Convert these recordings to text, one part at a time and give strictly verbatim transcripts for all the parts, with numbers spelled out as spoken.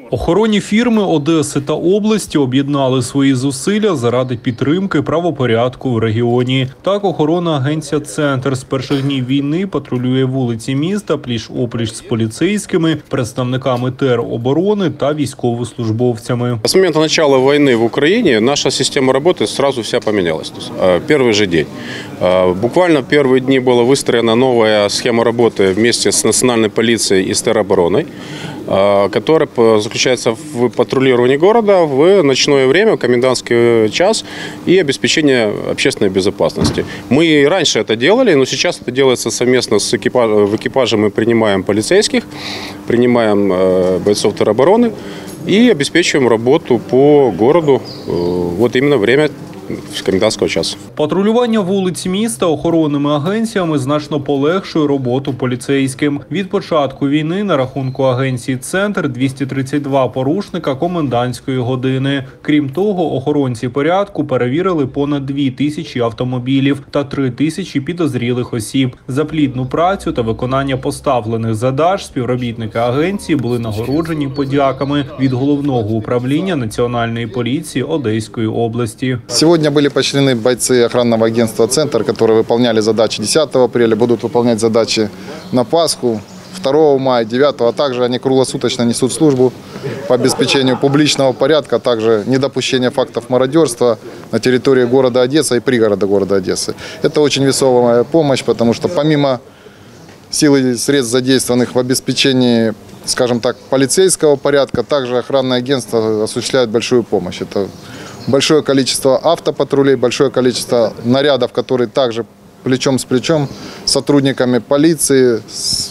Охоронні фірми Одеси та області об'єднали свої зусилля заради підтримки правопорядку в регіоні. Так, охоронна агенція «Центр» з перших днів війни патрулює вулиці міста пліч-опліч з поліцейськими, представниками тероборони та військовослужбовцями. С момента начала войны в Украине наша система работы сразу вся поменялась. Первый же день. Буквально в первые дни была выстроена новая схема работы вместе с национальной полицией и с теробороной, которая заключается в патрулировании города в ночное время, в комендантский час и обеспечение общественной безопасности. Мы и раньше это делали, но сейчас это делается совместно с экипажем. В экипаже мы принимаем полицейских, принимаем бойцов теробороны и обеспечиваем работу по городу вот именно время з комендантського часу. Патрулювання вулиць міста охоронними агенціями значно полегшує роботу поліцейським. Від початку війни на рахунку агенції «Центр» двісті тридцять два порушника комендантської години. Крім того, охоронці порядку перевірили понад дві тисячі автомобілів та три тисячі підозрілих осіб. За плідну працю та виконання поставлених задач співробітники агенції були нагороджені подяками від Головного управління Національної поліції Одеської області. Сегодня были поощрены бойцы охранного агентства «Центр», которые выполняли задачи десятого апреля, будут выполнять задачи на Пасху, второго мая, девятого, а также они круглосуточно несут службу по обеспечению публичного порядка, а также недопущения фактов мародерства на территории города Одесса и пригорода города Одессы. Это очень весомая помощь, потому что помимо сил и средств, задействованных в обеспечении, скажем так, полицейского порядка, также охранное агентство осуществляет большую помощь. Это большое количество автопатрулей, большое количество нарядов, которые также плечом с плечом с сотрудниками полиции, с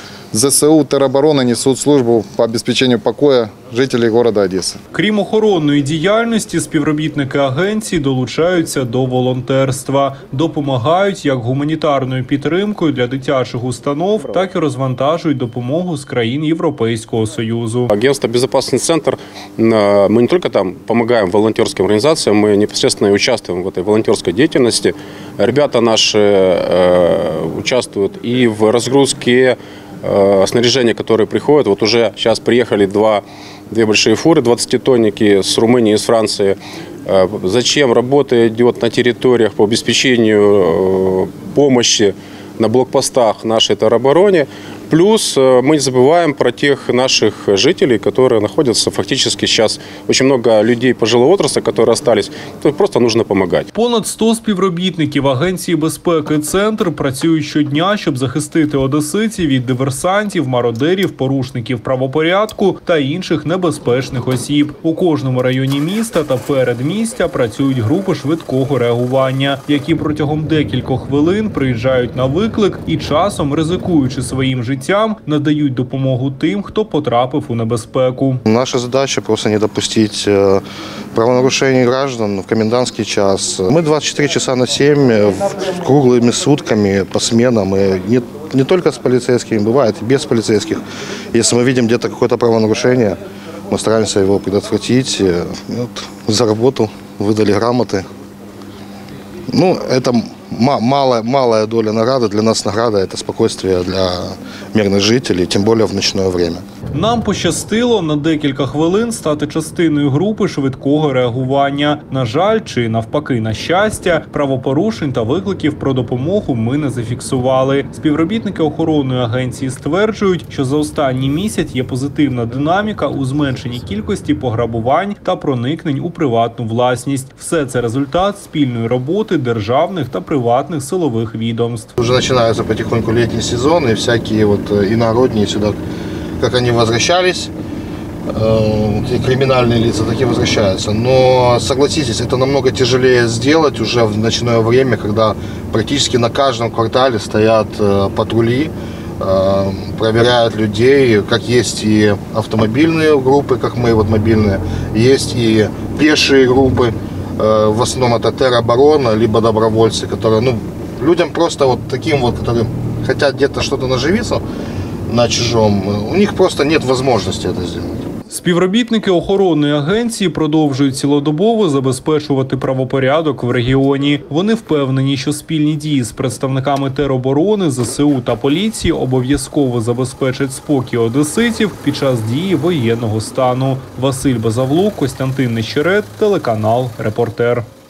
ЗСУ, тероборони несуть службу по обеспеченню покою жителів города Одеси. Крім охоронної діяльності, співробітники агенції долучаються до волонтерства. Допомагають як гуманітарною підтримкою для дитячих установ, так і розвантажують допомогу з країн Європейського Союзу. Агентство «Безопасный центр», мы не только там помогаем волонтерским организациям, мы непосредственно участвуем в этой волонтерской деятельности. Ребята наши э, участвуют и в разгрузке снаряжение, которое приходит. Вот уже сейчас приехали два, две большие фуры, двадцатитонники с Румынии и с Франции. Зачем работа идет на территориях по обеспечению помощи на блокпостах нашей теробороне. Плюс мы не забываем про тех наших жителей, которые находятся фактически сейчас. Очень много людей пожилого возраста, которые остались. То просто нужно помогать. Понад сто співробітників Агенції безпеки «Центр» працюють щодня, щоб захистити одеситів від диверсантів, мародерів, порушників правопорядку та інших небезпечних осіб. У кожному районі міста та передмістя працюють групи швидкого реагування, які протягом декількох хвилин приїжджають на виклик і часом, ризикуючи своїм життям, надають допомогу тим, хто потрапив у небезпеку. Наша задача просто не допустить правонарушений граждан в комендантский час. Мы двадцать четыре часа на семь, круглыми сутками, по сменам. И не, не только с полицейскими, бывает и без полицейских. Если мы видим где-то какое-то правонарушение, мы стараемся его предотвратить. Вот, за работу выдали грамоты. Ну, это малая, малая доля награды. Для нас награда – это спокойствие для мирных жителей, тем более в ночное время. Нам пощастило на декілька хвилин стати частиною групи швидкого реагування. На жаль, чи навпаки на щастя, правопорушень та викликів про допомогу ми не зафіксували. Співробітники охоронної агенції стверджують, що за останній місяць є позитивна динаміка у зменшенні кількості пограбувань та проникнень у приватну власність. Все це результат спільної роботи державних та приватних силових відомств. Уже починається потихоньку літній сезон, і всякі от інородні сюди, как они возвращались, и криминальные лица такие возвращаются. Но, согласитесь, это намного тяжелее сделать уже в ночное время, когда практически на каждом квартале стоят патрули, проверяют людей, как есть и автомобильные группы, как мы вот мобильные, есть и пешие группы, в основном это тероборона, либо добровольцы, которые, ну, людям просто вот таким вот, которые хотят где-то что-то наживиться на чужом, у них просто нет возможности это сделать. Співробітники охоронної агенції продовжують цілодобово забезпечувати правопорядок в регіоні. Вони впевнені, що спільні дії з представниками тероборони, зе се у та поліції обов'язково забезпечать спокій одеситів під час дії воєнного стану. Василь Базавлук, Костянтин Нещерет, телеканал «Репортер».